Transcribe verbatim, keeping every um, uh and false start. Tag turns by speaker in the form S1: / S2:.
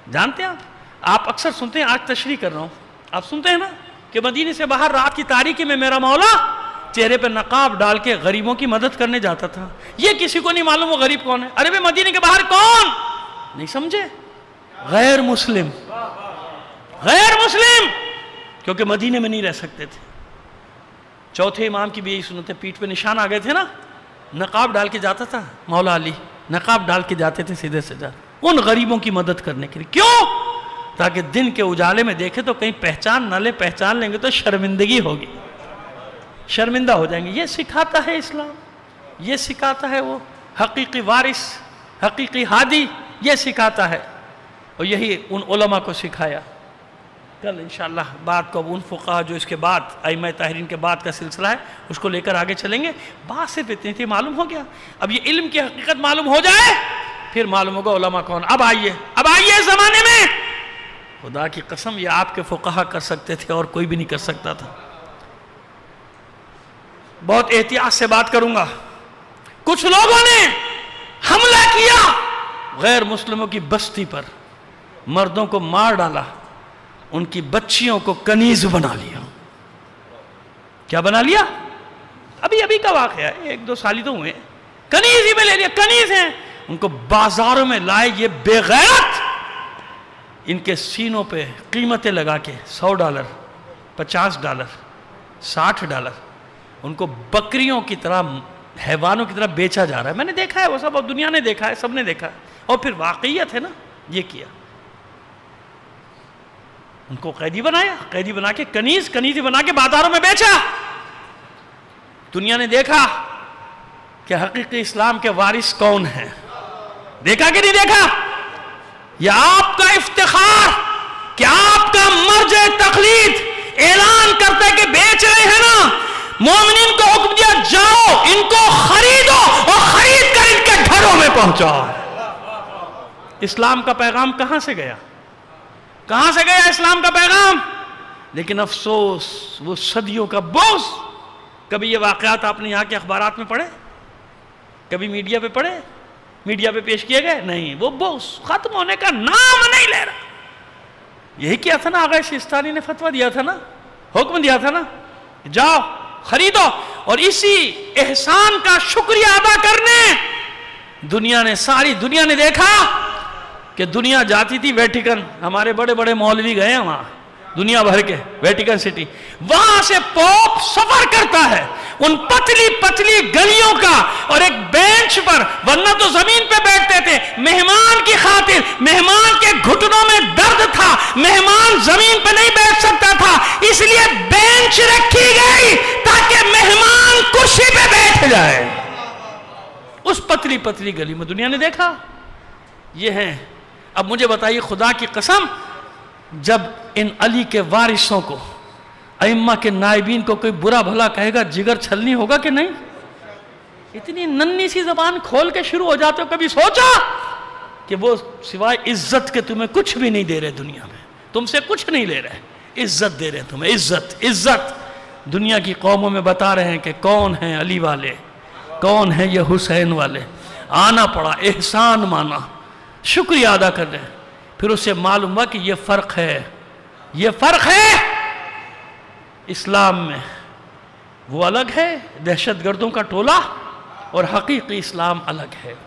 S1: جانتے ہیں آپ آپ اکثر سنتے ہیں, آج تشریح کر رہا ہوں, آپ سنتے ہیں نا کہ مدینے سے باہر رات کی تاریکی میں میرا مولا چہرے پہ نقاب ڈال کے غریبوں کی مدد کرنے جاتا تھا. یہ کسی کو نہیں معلوم وہ غریب کون ہے. ارے بھائی مدینے کے باہر کون, نہیں سمجھے؟ غیر مسلم, غیر مسلم, کیونکہ مدینے میں نہیں رہ سکتے تھے. چوتھے امام کی بھی یہی سنت ہے, پیٹھ پہ نشان آ گئے تھے نا, نقاب ڈال کے جاتا تھا مولا علی, نقاب ڈال کے جاتے تھے سیدھے سے جا ان غریبوں کی مدد کرنے کے لیے. کیوں؟ تاکہ دن کے اجالے میں دیکھے تو کہیں پہچان نہ لے, پہچان لیں گے تو شرمندگی ہوگی, شرمندہ ہو جائیں گے. یہ سکھاتا ہے اسلام, یہ سکھاتا ہے وہ حقیقی وارث, حقیقی ہادی, یہ سکھاتا ہے. اور یہی ان علماء کو سکھایا. کل انشاءاللہ بات کو اب ان فقہا جو اس کے بعد ائمہ طاہرین کے بعد کا سلسلہ ہے اس کو لے کر آگے چلیں گے. بات صرف اتنی تھی, معلوم ہو گیا. اب یہ علم کی حقیقت معلوم ہو جائے پھر معلوم ہوگا علماء کون. اب آئیے, اب آئیے اس زمانے میں, خدا کی قسم یہ آپ کے فقہا کر سکتے تھے اور کوئی بھی نہیں کر سکتا تھا. بہت احتیاط سے بات کروں گا. کچھ لوگوں نے حملہ کیا غیر مسلموں کی بستی پر, مردوں کو مار ڈالا, ان کی بچیوں کو کنیز بنا لیا. کیا بنا لیا؟ ابھی ابھی کا واقعہ ہے, ایک دو سال ہی تو ہوئے. کنیز ہی میں لے لیا, کنیز ہیں. ان کو بازاروں میں لائے یہ بے غیرت, ان کے سینوں پہ قیمتیں لگا کے سو ڈالر, پچاس ڈالر, ساٹھ ڈالر, ان کو بکریوں کی طرح, حیوانوں کی طرح بیچا جا رہا ہے. میں نے دیکھا ہے وہ سب, اور دنیا نے دیکھا ہے, سب نے دیکھا ہے. اور پھر واقعیت ہے نا, یہ کیا. ان کو قیدی بنایا, قیدی بنا کے کنیز کنیزی بنا کے بازاروں میں بیچا. دنیا نے دیکھا کہ حقیقی اسلام کے وارث کون ہیں. دیکھا کہ نہیں دیکھا؟ یہ آپ کا افتخار کہ آپ کا مرجع تقلید اعلان کرتا ہے کہ بیچ رہے ہیں نا, مومنین کو حکم دیا جاؤ ان کو خریدو اور خرید کر ان کے گھروں میں پہنچاؤ. اسلام کا پیغام کہاں سے گیا؟ کہاں سے گیا اسلام کا پیغام؟ لیکن افسوس وہ صدیوں کا بغض. کبھی یہ واقعات آپ نے یہاں کے اخبارات میں پڑھے؟ کبھی میڈیا پہ پڑھے؟ میڈیا پہ پیش کیے گئے؟ نہیں. وہ بغض ختم ہونے کا نام نہیں لے رہا. یہی کیا تھا نا آغا سیستانی نے فتویٰ دیا تھا نا, حکم دیا تھا نا, جاؤ خریدو. اور اسی احسان کا شکریہ ادا کرنے دنیا نے, ساری دنیا نے دیکھا کہ دنیا جاتی تھی ویٹیکن, ہمارے بڑے بڑے مولوی گئے ہیں وہاں دنیا بھر کے, ویٹیکن سٹی, وہاں سے پوپ سفر کرتا ہے ان پتلی پتلی گلیوں کا, اور ایک بینچ پر, ورنہ تو زمین پہ بیٹھتے تھے, مہمان کی خاطر, مہمان کے گھٹنوں میں درد تھا, مہمان زمین پہ نہیں بیٹھ سکتا تھا, اس لیے بینچ رکھی گئی تاکہ مہمان کرسی پہ بیٹھ جائے. اس پتلی پتلی گلی میں دنیا نے دیکھا. یہ ہیں. اب مجھے بتائیے خدا کی قسم, جب ان علی کے وارثوں کو, ائمہ کے نائبین کو کوئی برا بھلا کہے گا, جگر چھلنی ہوگا کہ نہیں؟ اتنی ننھی سی زبان کھول کے شروع ہو جاتے ہو. کبھی سوچا کہ وہ سوائے عزت کے تمہیں کچھ بھی نہیں دے رہے دنیا میں, تم سے کچھ نہیں لے رہے, عزت دے رہے تمہیں, عزت عزت. دنیا کی قوموں میں بتا رہے ہیں کہ کون ہیں علی والے, کون ہیں یہ حسین والے. آنا پڑا, احسان مانا, شکریہ ادا کر رہے ہیں. پھر اسے معلوم ہوا کہ یہ فرق ہے, یہ فرق ہے اسلام میں. وہ الگ ہے دہشت گردوں کا ٹولہ, اور حقیقی اسلام الگ ہے.